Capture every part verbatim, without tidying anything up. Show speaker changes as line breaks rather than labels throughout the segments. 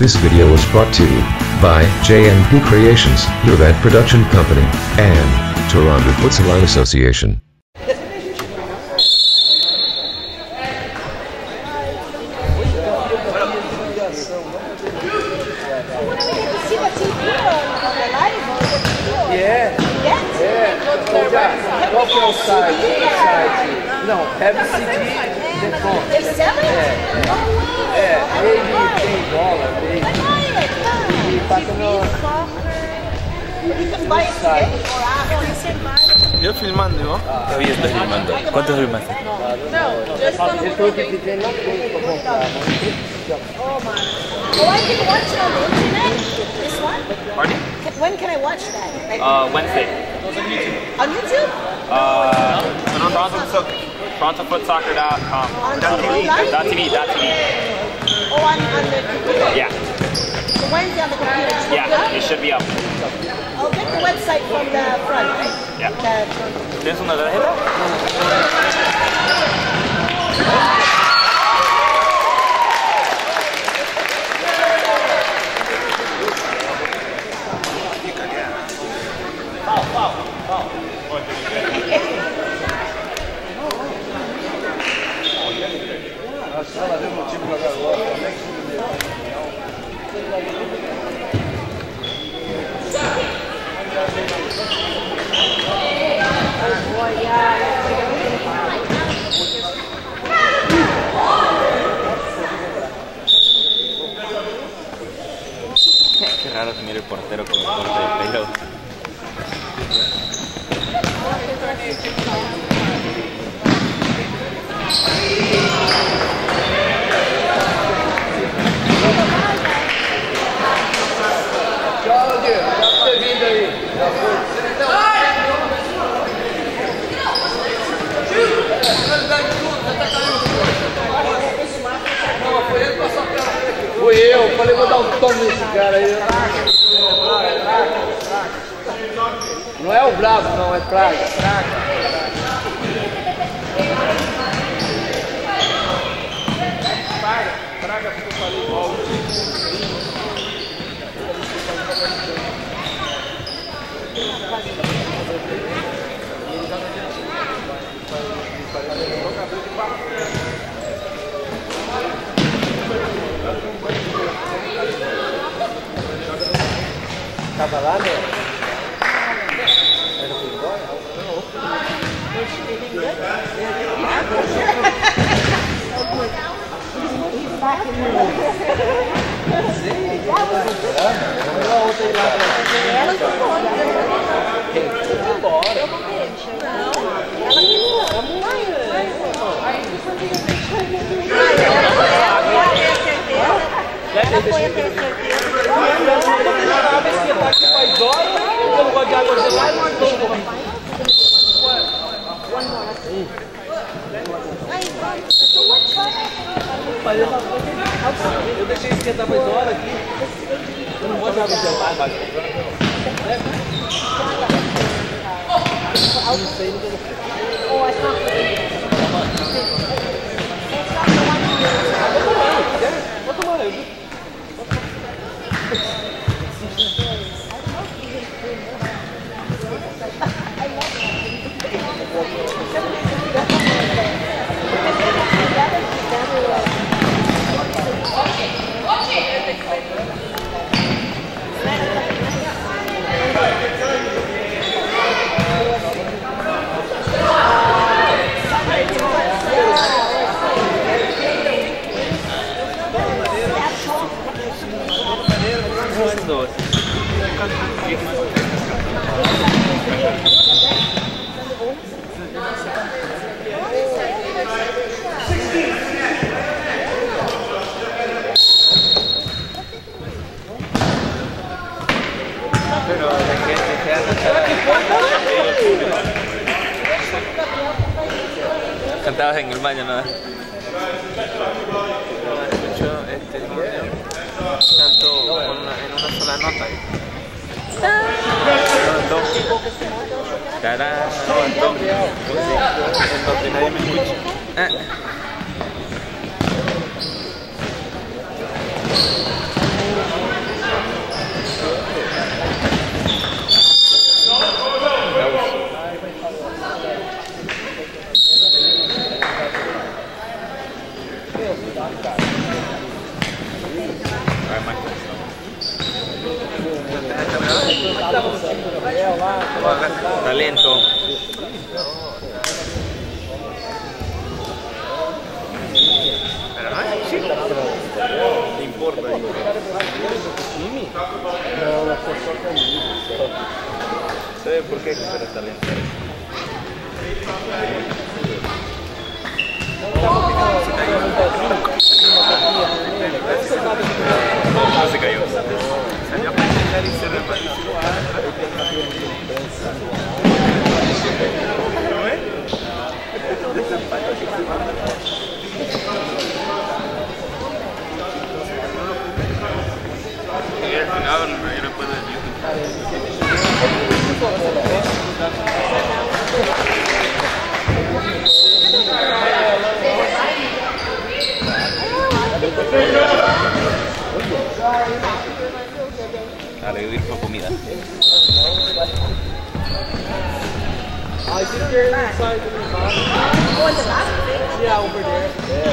This video was brought to you by J N P Creations, your event production company, and Toronto Futsal Association.
Qual que é o site? O site? Não, Heavy City Defon. É, é, ele tem dólar, ele, ele passa no...
Yo filmando, ¿no?
Todavía estoy filmando. ¿Cuántos filmaste?
Ele falou que tem não tem pra comprar,
Oh man. Oh, I can watch it on the internet? This one?
Pardon?
When can I watch that?
Uh, Wednesday.
On YouTube?
Uh, on Toronto Toronto Foot Soccer dot com.
On
Dot
T V?
Dot T V. Dot T V.
Oh, on, on the computer?
Yeah.
So Wednesday on the computer? It's
Yeah, it should be up.
I'll get the website from the front, right?
Yeah.
The,
¿Tienes una tarjeta?
Qué raro tener el portero con el corte de pelo.
Tchau, Diego. Já por ter vindo aí. Já foi. Fui eu, falei, vou dar um tom nesse cara aí. Não é o bravo, não, é praga. Praga, praga porque eu falei igual. Tava lá, né? Ele foi embora?
ela que foi.
Foi embora.
Eu não deixo. Não. Ela que foi. Vamos lá, ela foi a ter certeza.
Faz hora, eu não gosto de água gelada, mas não vou. Eu deixei esquentar faz hora aqui. Eu não gosto de água gelada. Não sei, não sei.
Oh, it's not
Vou tomar, eu vi.
Cantabas en el baño, ¿no? Escucho este canto con una, en una sola nota. Dos. Cara, dos. En donde nadie me escucha. Ah.
Vai mais pressão.
Talento. Pero no es chico. Te importa. ¿Sabe por qué era talento? No se cayó. Salió a pretender y se repartió. Y al final no me puedo decir. Dale, ir por comida.
I think they're inside the box.
Oh, in the last thing?
Yeah, over there.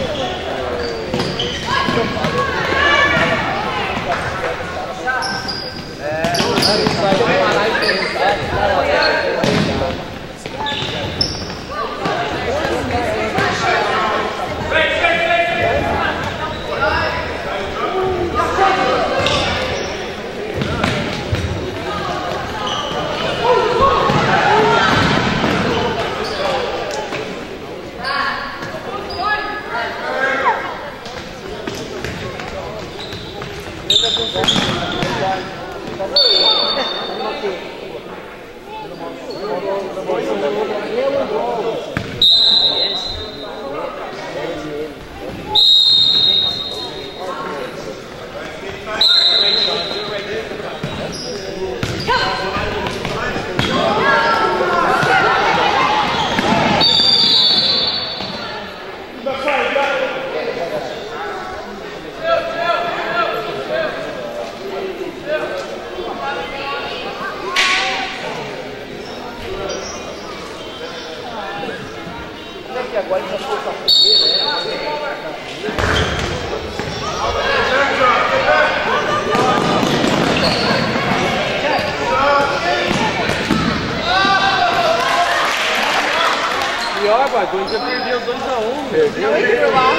Pior, bagulho, já perdeu dois a um. Perdeu, perdeu lá.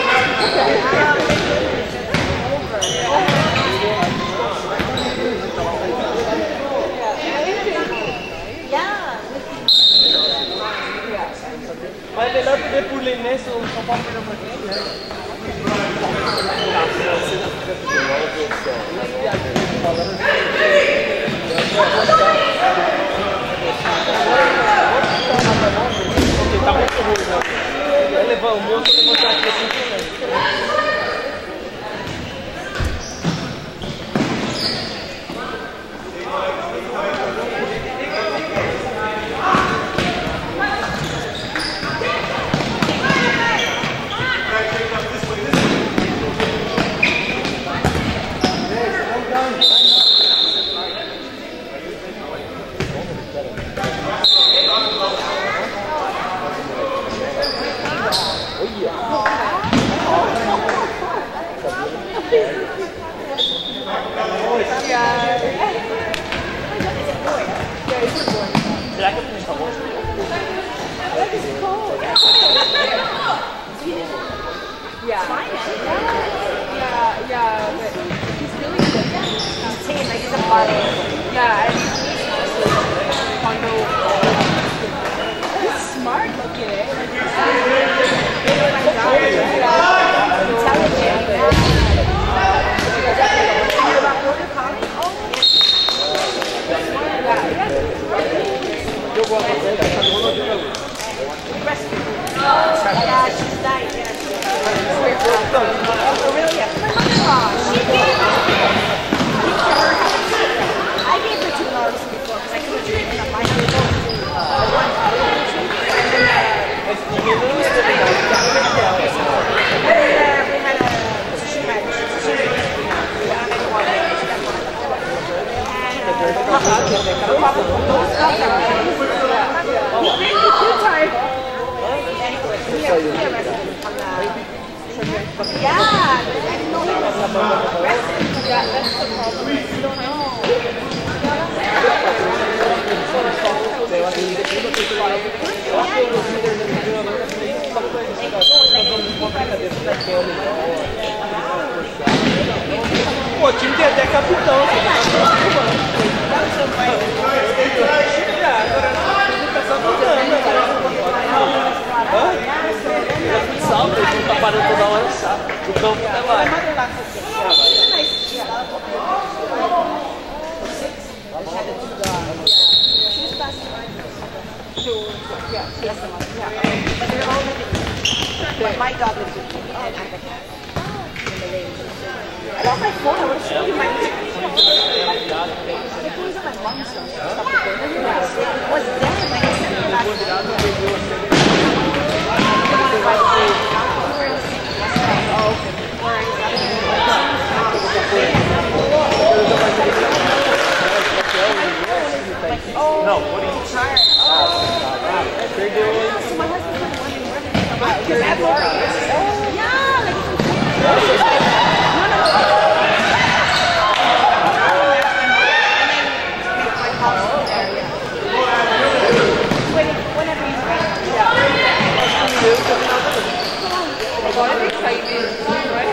Mas é melhor poder pular nesse ou só pode pegar uma vez, né? Tá muito ruim, né? Vai levar o meu, eu vou levantar aqui assim também.
Será que eu tenho favor?
Yeah. Yeah, yeah, but he's really good. He's tame, like he's a body. Yeah, and he's condo. He's smart looking, eh? Like he's intelligent. Yeah, she's nice. Yeah. Oh, really? Yeah. I gave her two dollars before because I couldn't drink enough. I had to go to one dollar. We had a sushi match. Yeah, I didn't know he was aggressive. Yeah. that's the problem. You don't know.
Pô, o time tem até capitão. Agora tá só mudando. É futsal, ele não tá parando toda hora, sabe? O campo tá lá.
But my dog lives with me. I lost my phone. I would have showed you my picture. It was in my mom's house. It was dead. I guess it was
Não, por isso. Perdeu.
Agora tem que sair mesmo, right?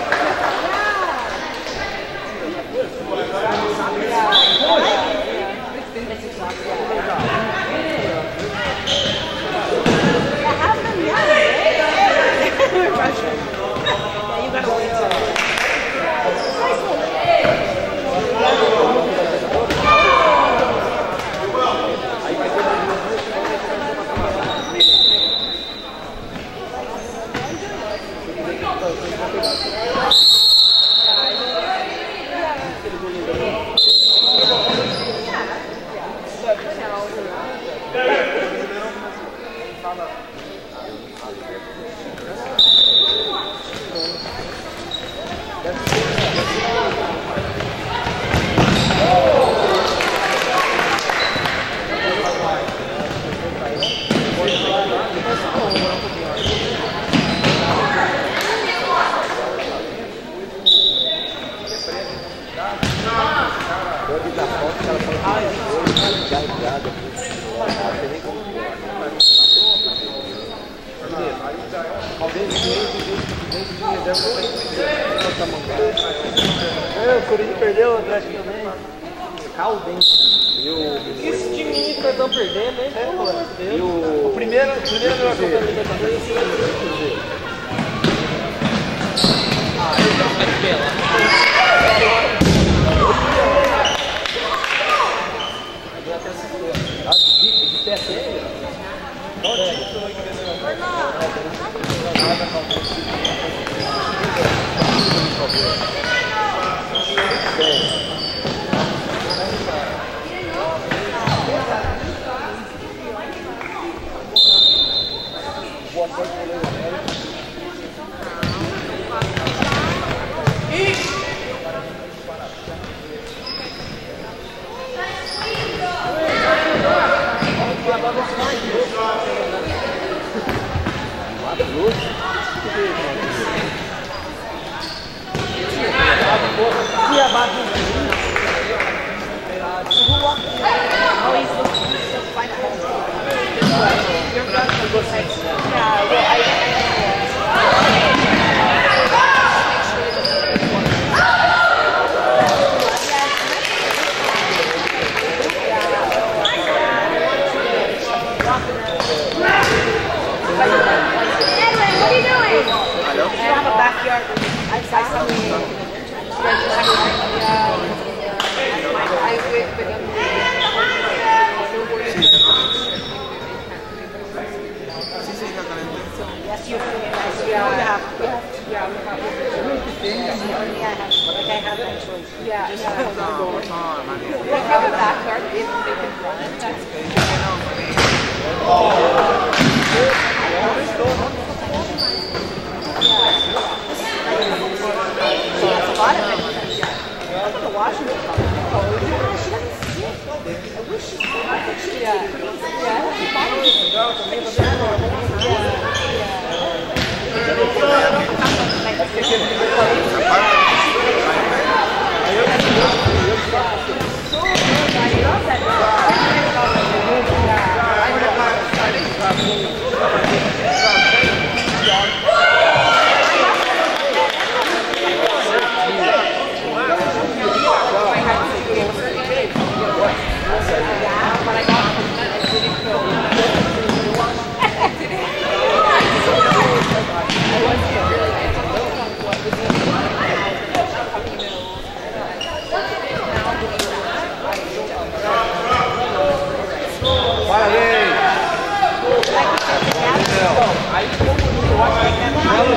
É, o Corinthians perdeu o Atlético também. Caldense. E o... Esse time que nós estamos perdendo, hein? É, pô. E o... O primeiro... O primeiro jogo da Libertadores foi o Cruzeiro. Ah, ele não vai ter lá. De pé feio? Olha. Boa sorte,
Yeah.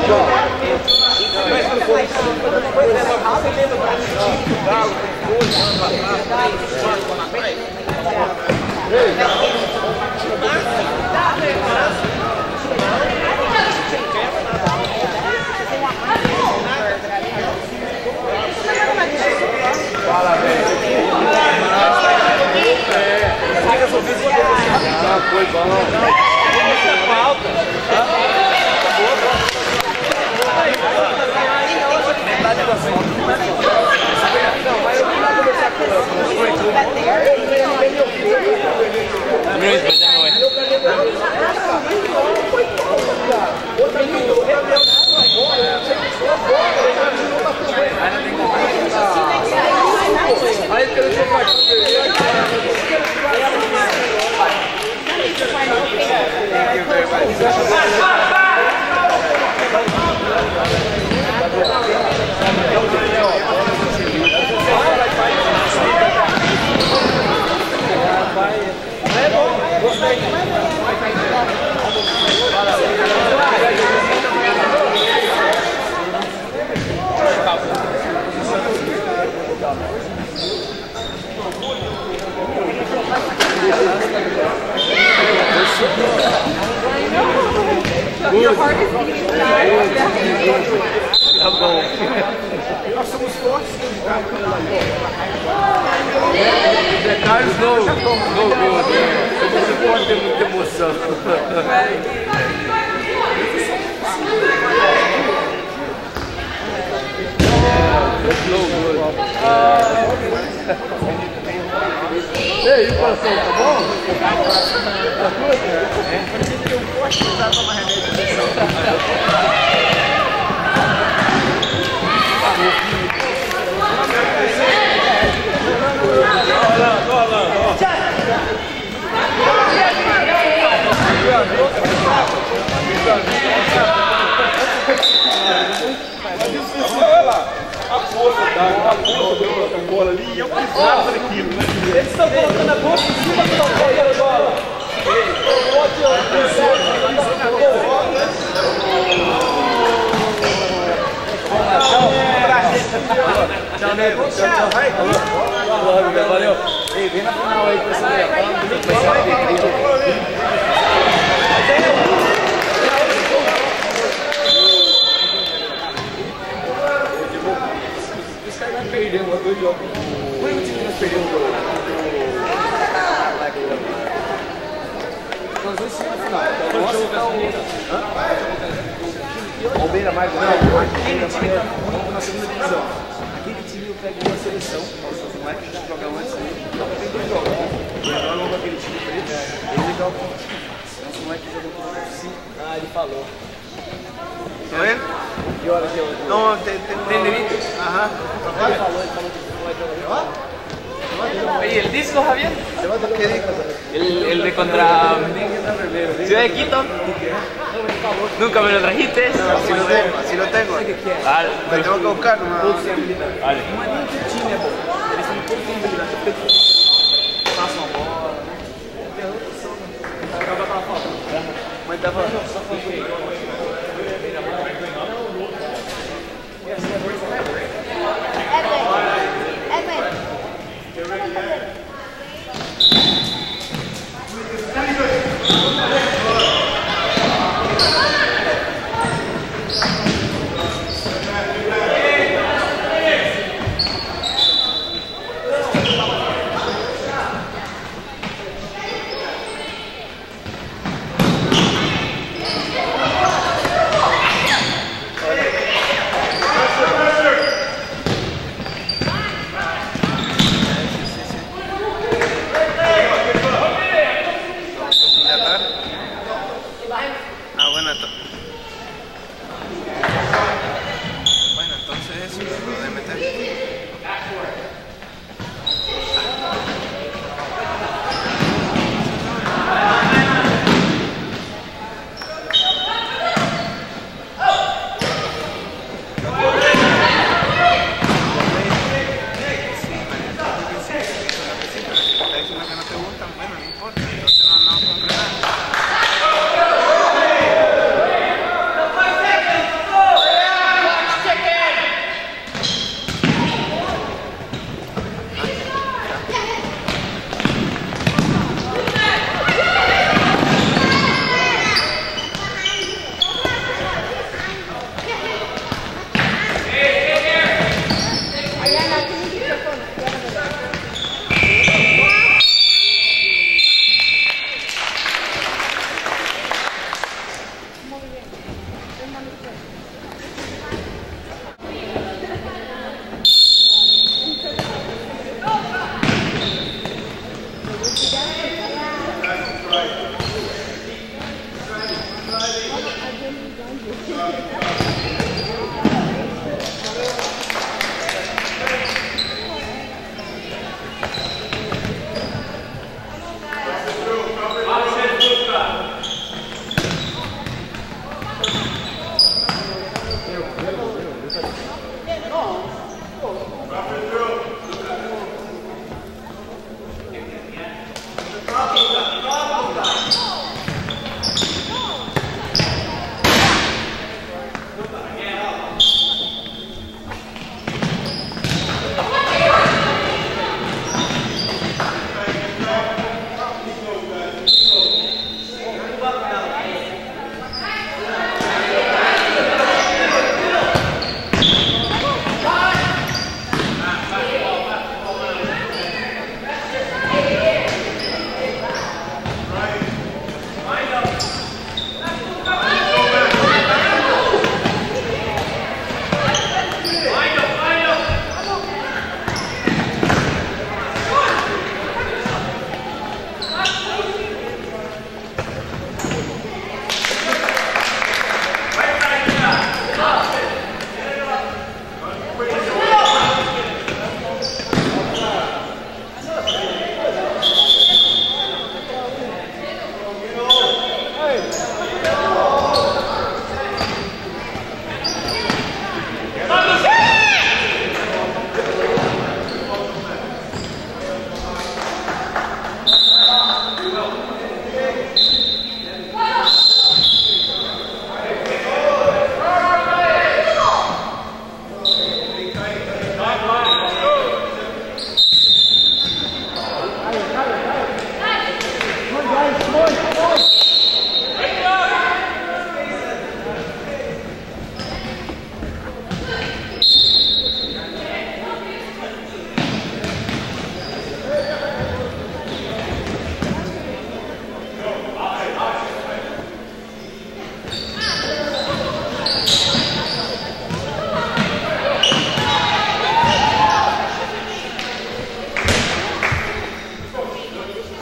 Fala, velho. Ah, foi bom. Falta. Não, mas eu fui lá conversar com aí eu quero ser partido. Tá bom. Nós somos fortes. The Carlos no, no good. Você pode ter muita emoção. No good. E aí, coração, tá bom? Tá tudo? É. Parecia que eu gosto de usar tomar remédio de pressão.
A força da bola ali e eu precisava daquilo, né? Eles estão colocando a bolsa em cima do tamanho da bola. Tchau, nego. Tchau, tchau. Valeu. Ei, vem na final aí com essa aí. Perdemos dois jogos. O único time que nós perdemos do... Nós dois times na final. Nossa, então... O Beira mais não. Aquele time tá na segunda divisão. Aquele time eu pego uma seleção. Nossa, os moleques que jogam antes aí. Não tem dois jogos. E agora logo aquele time preto. Ele joga. Nossa, o moleque jogou com o cinco. Ah, ele falou. Tá vendo? Que hora que eu... Não, tem... Tem limite? Aham. Ele falou, ele falou que vai jogar.
Oye, ¿el disco, Javier? El, el de contra Ciudad de Quito. Nunca me lo trajiste.
No, así lo tengo, así lo tengo.
Vale.
Me tengo que buscar, no.
Vale.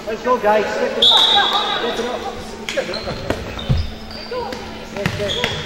Let's go, guys. Step it up. Step it up. Step it up. Yes, yes.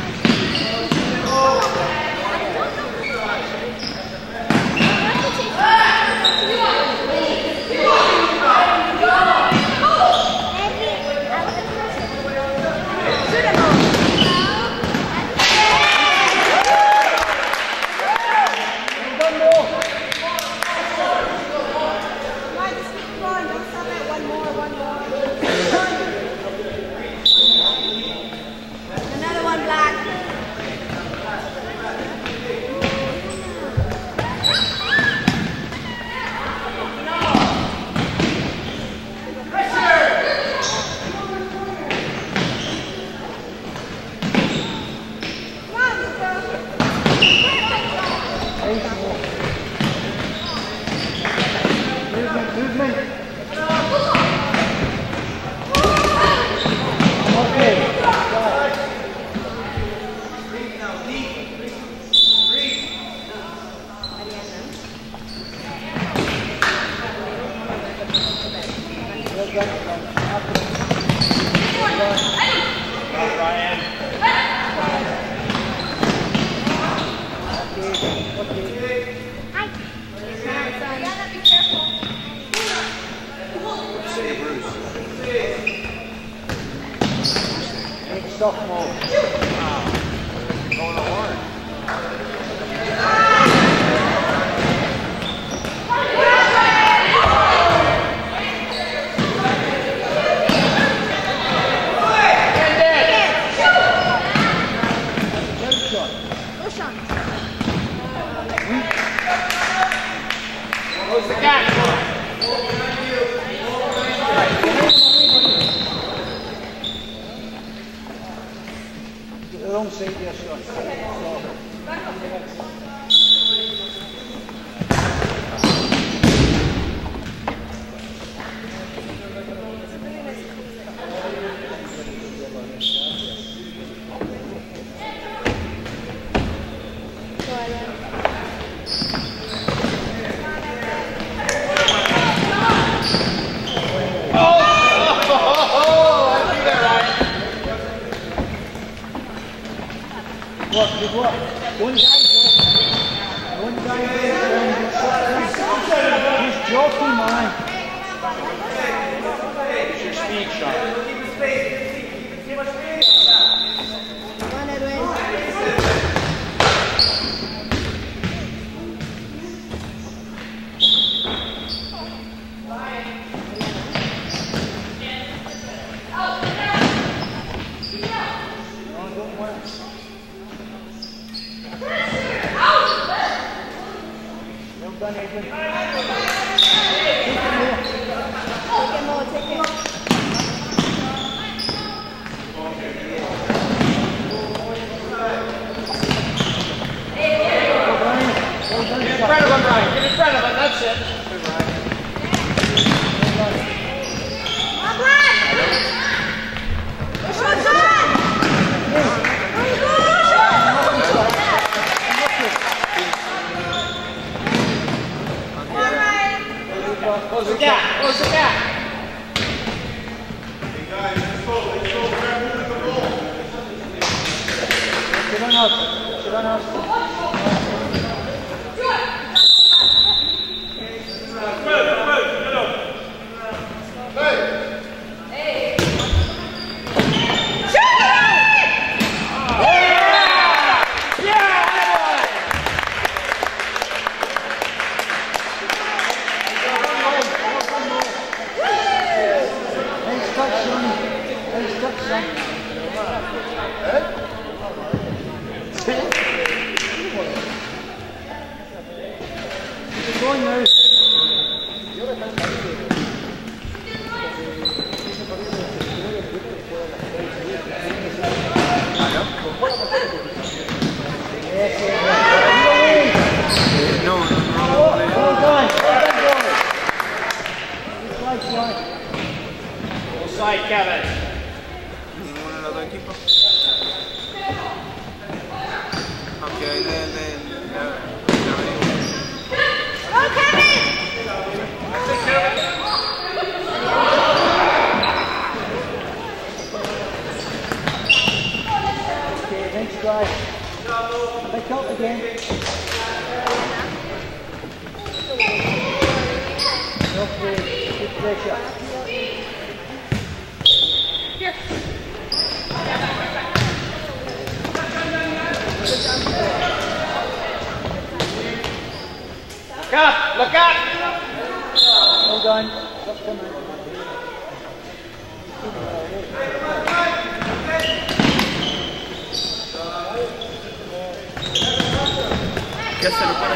Go,
sophomore.
Going to horn.
Who's the cat?
The wrong side there, Sean. What? Good what? One guy, one guy, he's joking, man.
It's your speed, Sean.
Well done, Adrian.
Take it more, take it.
Get in front of him, Ryan. Get in front of him. That's it. Close the gap. Close the gap.
Sit on out. Sit on out.
Offside, Kevin.
Ninguno de los dos equipos. Ok, le, le, le,
Go, Kevin!
Okay, next drive. Pick up again. No play. Good pressure.
Here.
Look up! Look up!
Well done. Stop coming.
¿Qué hacer para?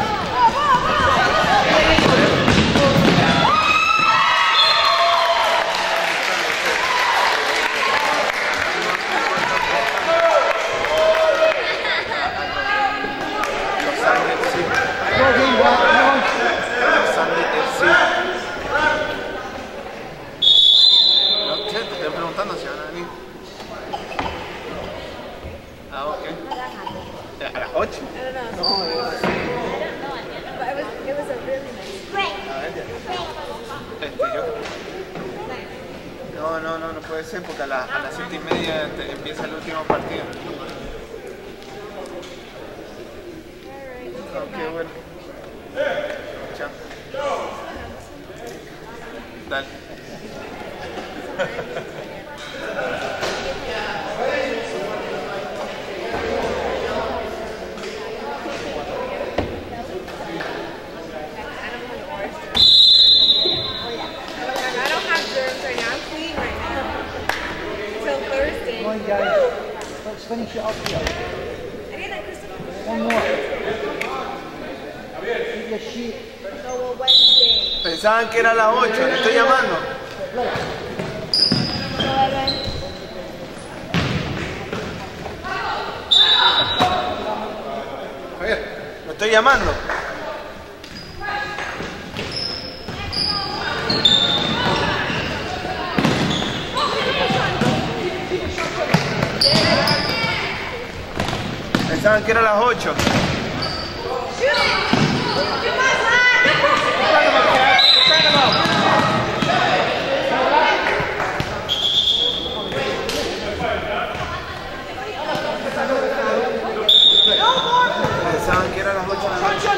No, no, no, no puede ser porque a, la, a las siete y media te, empieza el último partido. Ok, bueno. Chao. Dale.
on, guys. Let's finish it up here. One more. Keep your sheet.
Pensaban que era las ocho, le estoy llamando. Javier, lo estoy llamando. Pensaban que era las ocho. Pensaban que era las ocho de la noche.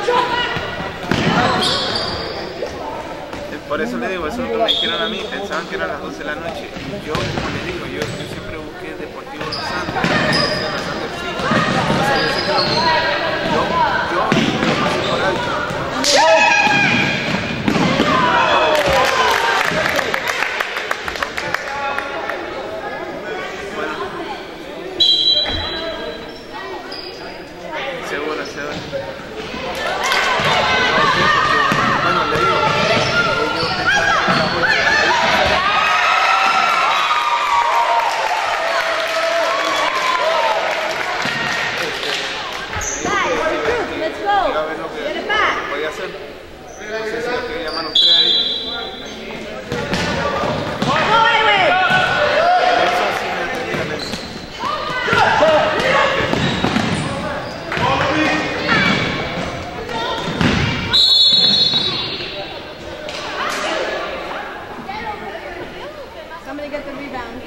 Por eso le digo, eso es lo que me dijeron a mí, pensaban que eran las doce de la noche. Y yo, como le digo, yo, yo siempre busqué Deportivo Los Santos. Los Santos sí. O sea, yo sé que lo mismo. Yo, yo, lo pasé por alto. Bueno. Seguro, seguro. Bueno, le digo.
Somebody get the rebound.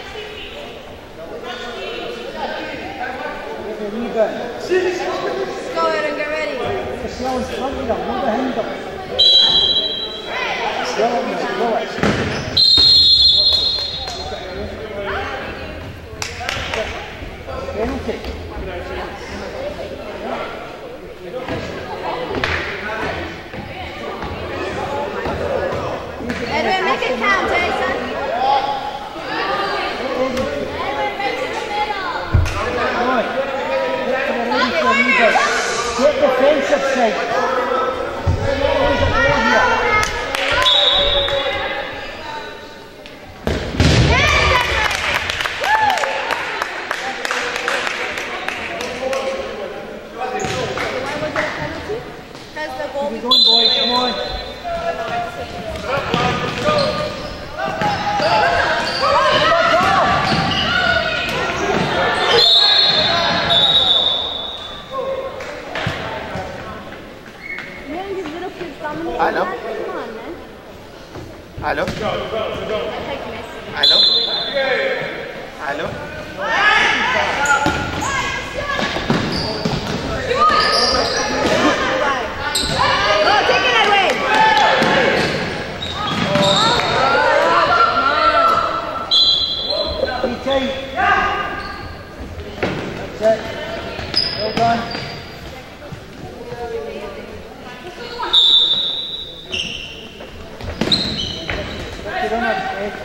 The rebound.
Go ahead and get ready.
Just yell in front of them, not behind them. Yell at them, blow it. Penalty.
Edwin, make it count, Jason.
Get defensive side. Keep it going, boys, come on.
Hello? Hello? Hello? Hello?
Oh, take it that way.
Be tight. That's it. Well done. Get on it, Ed.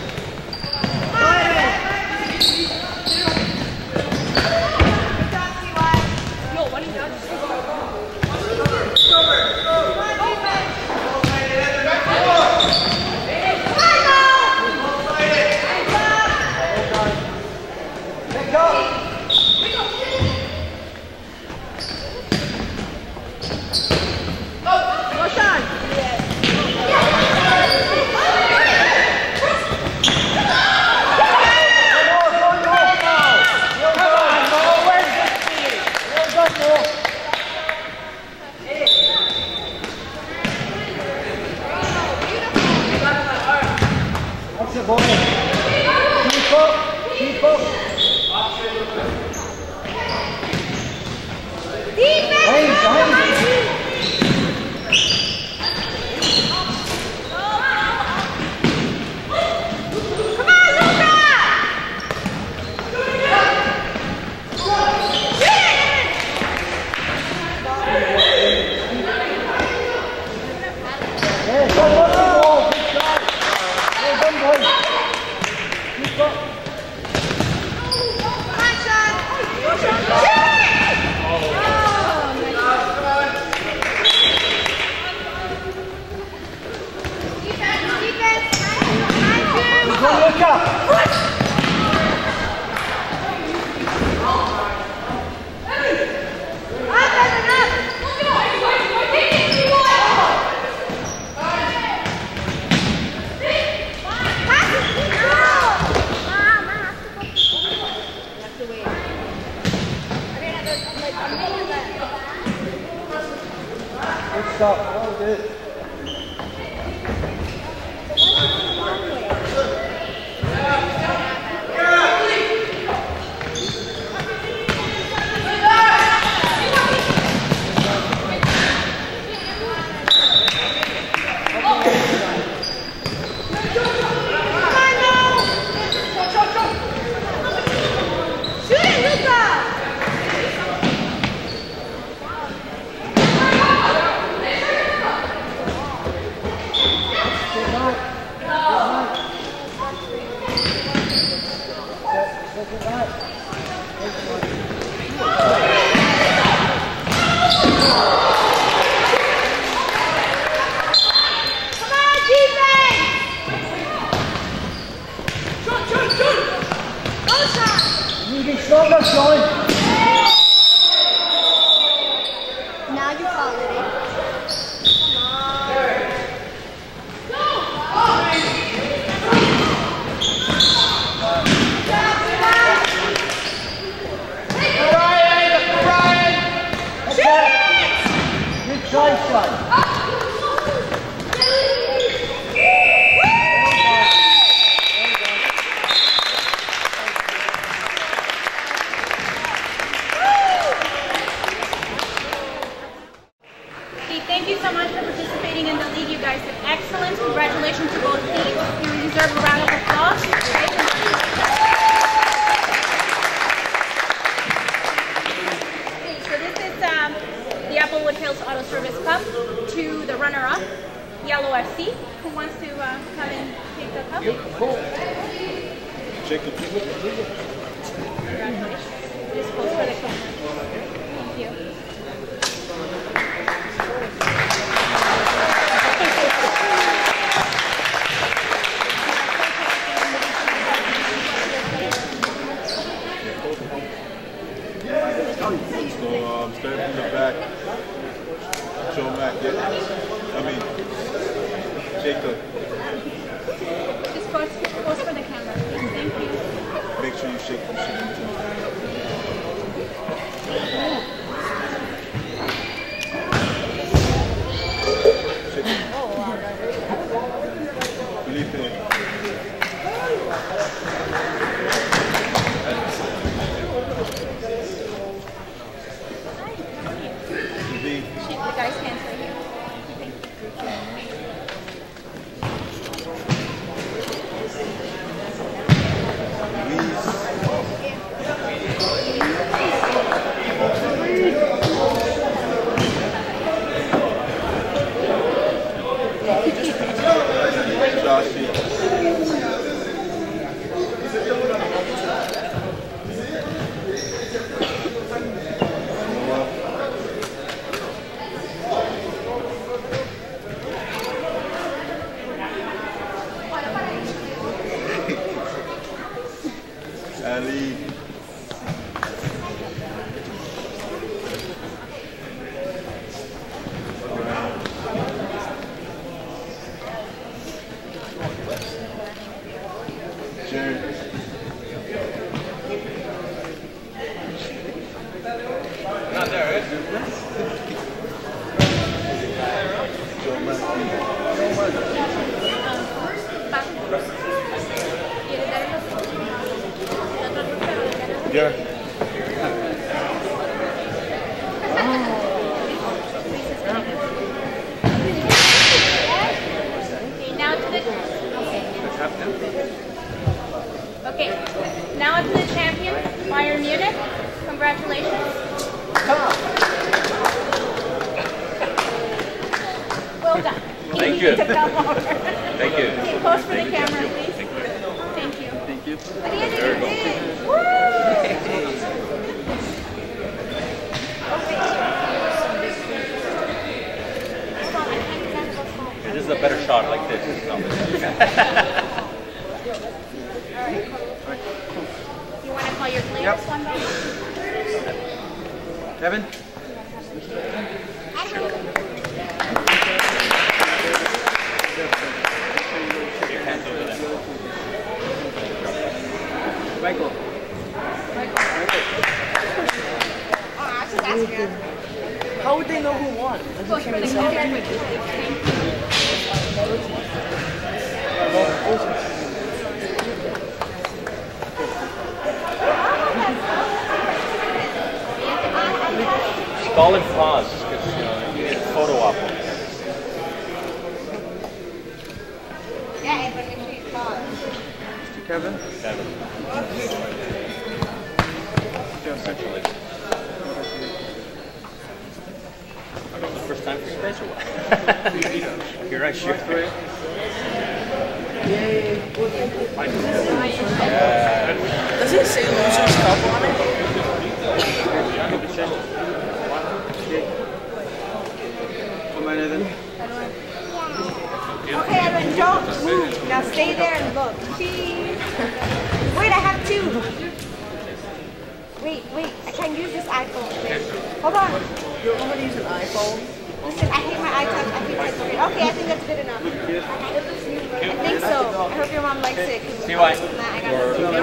No, what he does.
That's the ball. Keep up, keep up. Behind, behind. Keep up.
the way.
Good stop. Oh, good. Stronger, Sean.
Now you call it.
Brian! Brian! Good try, son.
Thank you so much for participating in the league. You guys did excellent. Congratulations to both teams. You deserve a round of applause. Okay, so this is um, the Applewood Hills Auto Service Cup to the runner-up, Yellow F C. Who wants to uh, come and take the cup?
Jacob.
Congratulations. Just pose for the camera. Thank you.
So um, starting from the back, Joe Mack, yeah. I mean, Jacob.
Just pose, pose for the camera, please. Thank you.
Make sure you shake the shit too. Felipe.
Shake the guy's hands right here. Thank you.
Ali. Jared.
Not there, right?
Joe Mack. Yeah.
Okay, now to the okay, now to the champion, Bayern Munich. Congratulations. Well done.
Thank you.
Took that long.
Thank you.
Okay, pose for the camera, please. Thank you.
Thank you.
There we go. Woo!
This is a better shot like this. No.
You want to call your players
Yep.
one by one?
Kevin? Michael.
Michael. Austria.
How would they know who won?
Well, for the
Stall and pause, because you know, you need a photo op.
Yeah, but make sure you pause.
Kevin?
Kevin. Essentially. First time for you guys or what? You're right, sure.
Does it say loser's cup on it?
Come on, Ethan.
Okay, Evan, don't move. Now stay there and look. Cheese. Wait, I have two. Wait, wait. I can't use this iPhone. Hold on.
You don't know how to use an iPhone?
Listen, I hate my iTouch. I think that's good. Okay, I think that's good enough. I think so. I hope your mom likes it.
See why?
Nah, I got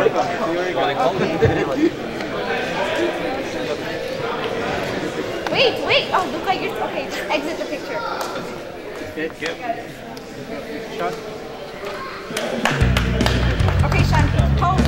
it. Wait, wait. Oh, look like you're... Okay, just exit the picture.
Okay, yep. Shot.
Okay, Sean, pose.